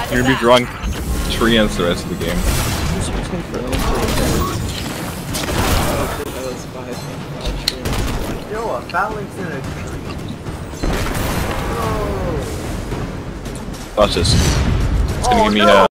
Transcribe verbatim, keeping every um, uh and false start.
You're gonna be drawing treants the rest of the game. Yo, a Phalanx in a tree. Oh. Watch this. It's gonna Oh, give me no. a.